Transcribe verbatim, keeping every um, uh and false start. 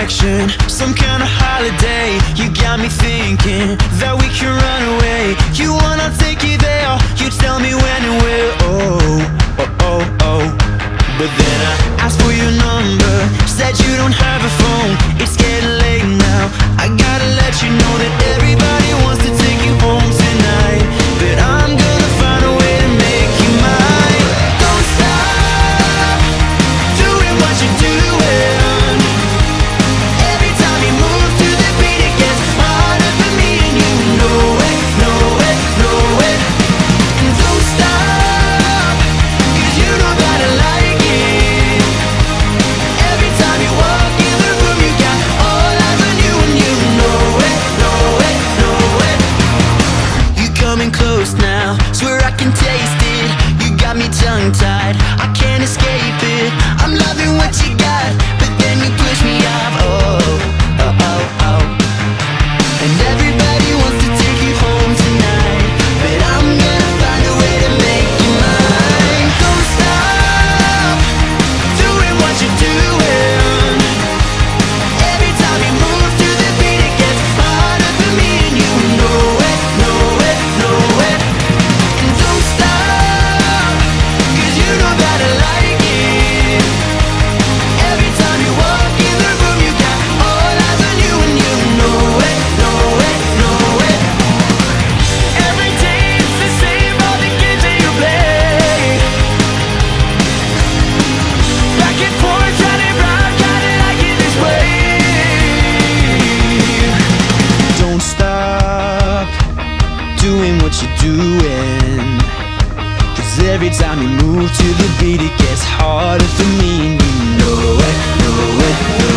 connection, some kind of holiday. You got me thinking that we can run away. You wanna take you there, you tell me when and where. Oh, oh, oh, oh. But then I asked for your number, said you don't have a phone. It's getting late now, I gotta let you know that everybody wants to take you home tonight. But I'm gonna find a way to make you mine. Don't stop doing what you're doing. Every time you move to the beat, it gets harder for me, and you know it, know it, know it. And don't stop, 'cause you know that I like it. Every time you walk in the room, you got all eyes on you, and you know it, know it, know it. You coming close now, swear I can taste it. You got me tongue-tied, I can't escape it. I'm loving what you got, but then you push me off. Oh, oh, oh, oh. And everybody wants to take you home tonight, but I'm gonna find a way to make you mine. Don't stop doing what you're doing. Every time you move to the beat, it gets harder for me, and you know it, know it, know it. And don't stop, 'cause you know that I like it. Every time you walk in the room, you got all eyes on you, and you know it, know it, know it. Every day it's the same, all the games that you play. Back and forth, round and round, kinda like it this way. Don't stop doing what you're doing, 'cause every time you move to the beat, it gets harder for me, and you know it, know it, know it.